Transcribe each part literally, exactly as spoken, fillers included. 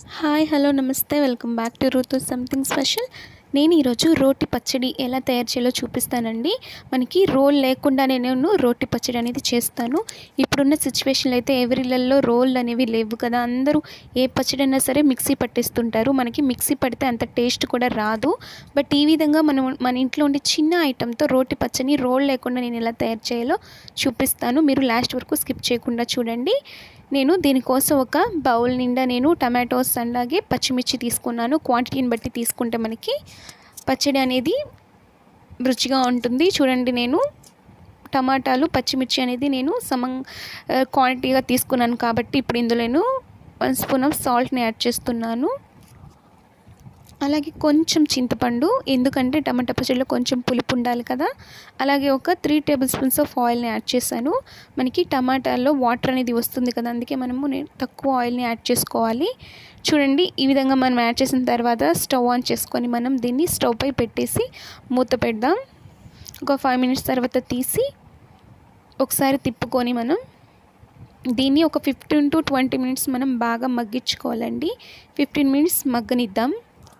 Hi hello namaste welcome back to Ruth something special. నేను ఈరోజు రోటి పచ్చడి ఎలా తయారు చేయాలో చూపిస్తానండి. మనకి రోల్ లేకుండానే నేను రోటి పచ్చడి అనేది చేస్తాను. ఇప్పుడున్న సిచ్యువేషన్లో అయితే ఎవరిళ్ళల్లో రోల్ అనేవి లేవు కదా, అందరూ ఏ పచ్చడి అయినా సరే మిక్సీ పట్టేస్తుంటారు. మనకి మిక్సీ పడితే అంత టేస్ట్ కూడా రాదు. బట్ ఈ విధంగా మనం మన ఇంట్లో ఉండే చిన్న ఐటెంతో రోటి పచ్చడిని రోల్ లేకుండా నేను ఎలా తయారు చేయాలో చూపిస్తాను. మీరు లాస్ట్ వరకు స్కిప్ చేయకుండా చూడండి. నేను దీనికోసం ఒక బౌల్ నిండా నేను టమాటోస్ అలాగే పచ్చిమిర్చి తీసుకున్నాను. క్వాంటిటీని బట్టి తీసుకుంటే మనకి పచ్చడి అనేది రుచిగా ఉంటుంది. చూడండి, నేను టమాటాలు పచ్చిమిర్చి అనేది నేను సమ క్వాంటిటీగా తీసుకున్నాను కాబట్టి ఇప్పుడు ఇందులో నేను వన్ స్పూన్ ఆఫ్ సాల్ట్ని యాడ్ చేస్తున్నాను. అలాగే కొంచెం చింతపండు, ఎందుకంటే టమాటా పచ్చడిలో కొంచెం పులుపు ఉండాలి కదా. అలాగే ఒక త్రీ టేబుల్ స్పూన్స్ ఆఫ్ ఆయిల్ని యాడ్ చేశాను. మనకి టమాటాల్లో వాటర్ అనేది వస్తుంది కదా, అందుకే మనము తక్కువ ఆయిల్ని యాడ్ చేసుకోవాలి. చూడండి, ఈ విధంగా మనం యాడ్ చేసిన తర్వాత స్టవ్ ఆన్ చేసుకొని మనం దీన్ని స్టవ్ పై పెట్టేసి మూత పెడదాం. ఒక ఫైవ్ మినిట్స్ తర్వాత తీసి ఒకసారి తిప్పుకొని మనం దీన్ని ఒక ఫిఫ్టీన్ టు ట్వంటీ మినిట్స్ మనం బాగా మగ్గించుకోవాలండి. Fifteen minutes మగ్గనిద్దాం.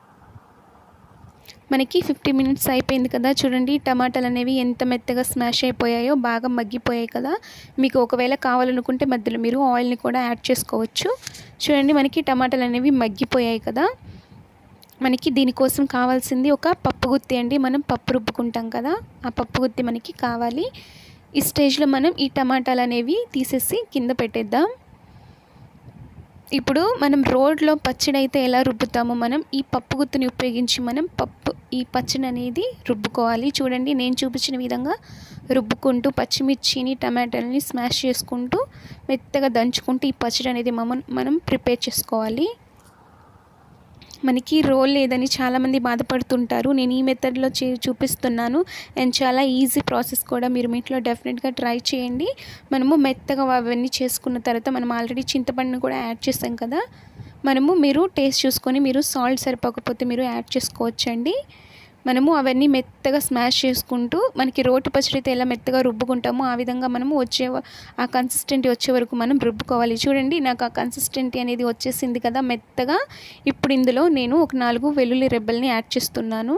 మనకి ఫిఫ్టీ మినిట్స్ అయిపోయింది కదా. చూడండి, టమాటాలు అనేవి ఎంత మెత్తగా స్మాష్ అయిపోయాయో, బాగా మగ్గిపోయాయి కదా. మీకు ఒకవేళ కావాలనుకుంటే మధ్యలో మీరు ఆయిల్ని కూడా యాడ్ చేసుకోవచ్చు. చూడండి, మనకి టమాటాలు అనేవి మగ్గిపోయాయి కదా. మనకి దీనికోసం కావాల్సింది ఒక పప్పు గుత్తి అండి. మనం పప్పు రుబ్బుకుంటాం కదా, ఆ పప్పు గుత్తి మనకి కావాలి. ఈ స్టేజ్లో మనం ఈ టమాటాలు అనేవి తీసేసి కింద పెట్టేద్దాం. ఇప్పుడు మనం రోడ్లో పచ్చడి అయితే ఎలా రుబ్బుతామో మనం ఈ పప్పు గుత్తిని ఉపయోగించి మనం పప్పు ఈ పచ్చడి అనేది రుబ్బుకోవాలి. చూడండి, నేను చూపించిన విధంగా రుబ్బుకుంటూ పచ్చిమిర్చిని టమాటాలని స్మాష్ చేసుకుంటూ మెత్తగా దంచుకుంటూ ఈ పచ్చడి అనేది మనం మనం ప్రిపేర్ చేసుకోవాలి. మనకి రోల్ లేదని చాలామంది బాధపడుతుంటారు. నేను ఈ మెథడ్లో చే చూపిస్తున్నాను అండ్ చాలా ఈజీ ప్రాసెస్ కూడా. మీరు మీ ఇంట్లో డెఫినెట్గా ట్రై చేయండి. మనము మెత్తగా అవన్నీ చేసుకున్న తర్వాత మనం ఆల్రెడీ చింతపండును కూడా యాడ్ చేసాం కదా. మనము మీరు టేస్ట్ చూసుకొని మీరు సాల్ట్ సరిపోకపోతే మీరు యాడ్ చేసుకోవచ్చండి. మనము అవన్నీ మెత్తగా స్మాష్ చేసుకుంటూ మనకి రోటి పచ్చడి అయితే ఎలా మెత్తగా రుబ్బుకుంటామో ఆ విధంగా మనము వచ్చే ఆ కన్సిస్టెంటీ వచ్చే వరకు మనం రుబ్బుకోవాలి. చూడండి, నాకు ఆ కన్సిస్టెంటీ అనేది వచ్చేసింది కదా మెత్తగా. ఇప్పుడు ఇందులో నేను ఒక నాలుగు వెల్లుల్లి రెబ్బల్ని యాడ్ చేస్తున్నాను.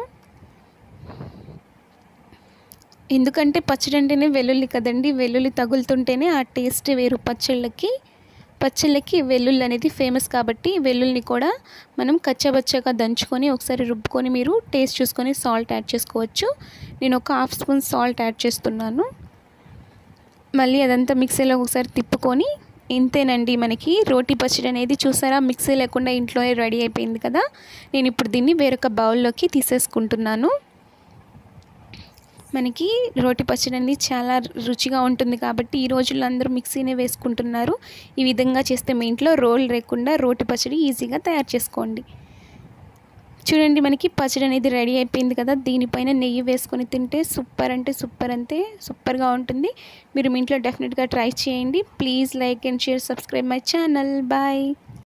ఎందుకంటే పచ్చడి అంటేనే వెల్లుల్లి కదండి, వెల్లుల్లి తగులుతుంటేనే ఆ టేస్ట్ వేరు. పచ్చళ్ళకి పచ్చళ్ళకి వెల్లుల్లి అనేది ఫేమస్ కాబట్టి వెల్లుల్లిని కూడా మనం కచ్చబచ్చగా దంచుకొని ఒకసారి రుబ్బుకొని మీరు టేస్ట్ చూసుకొని సాల్ట్ యాడ్ చేసుకోవచ్చు. నేను ఒక హాఫ్ స్పూన్ సాల్ట్ యాడ్ చేస్తున్నాను. మళ్ళీ అదంతా మిక్సీలో ఒకసారి తిప్పుకొని ఇంతేనండి, మనకి రోటి పచ్చడి అనేది చూసారా మిక్సీ లేకుండా ఇంట్లోనే రెడీ అయిపోయింది కదా. నేను ఇప్పుడు దీన్ని వేరొక బౌల్లోకి తీసేసుకుంటున్నాను. మనకి రోటి పచ్చడి అనేది చాలా రుచిగా ఉంటుంది కాబట్టి ఈ రోజుల్లో అందరూ మిక్సీనే వేసుకుంటున్నారు. ఈ విధంగా చేస్తే మీ ఇంట్లో రోల్ లేకుండా రోటి పచ్చడి ఈజీగా తయారు చేసుకోండి. చూడండి, మనకి పచ్చడి అనేది రెడీ అయిపోయింది కదా. దీనిపైన నెయ్యి వేసుకొని తింటే సూపర్ అంటే సూపర్ అంతే సూపర్గా ఉంటుంది. మీరు మీ ఇంట్లో డెఫినెట్గా ట్రై చేయండి. Please like and share, subscribe my channel. Bye.